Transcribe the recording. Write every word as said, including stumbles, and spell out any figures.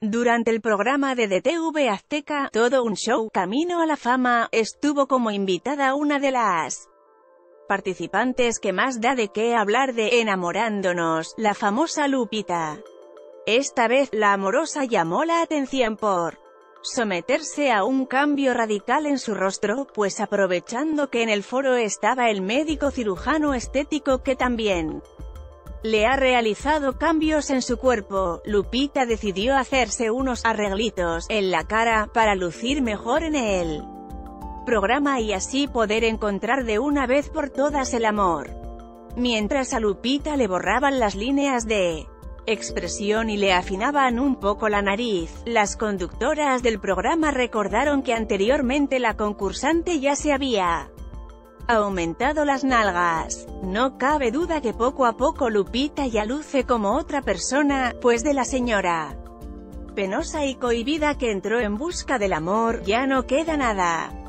Durante el programa de D T V Azteca, Todo un Show, Camino a la Fama, estuvo como invitada una de las participantes que más da de qué hablar de Enamorándonos, la famosa Lupita. Esta vez, la amorosa llamó la atención por someterse a un cambio radical en su rostro, pues aprovechando que en el foro estaba el médico cirujano estético que también le ha realizado cambios en su cuerpo, Lupita decidió hacerse unos arreglitos en la cara, para lucir mejor en el programa y así poder encontrar de una vez por todas el amor. Mientras a Lupita le borraban las líneas de expresión y le afinaban un poco la nariz, las conductoras del programa recordaron que anteriormente la concursante ya se había aumentado las nalgas. No cabe duda que poco a poco Lupita ya luce como otra persona, pues de la señora penosa y cohibida que entró en busca del amor, ya no queda nada.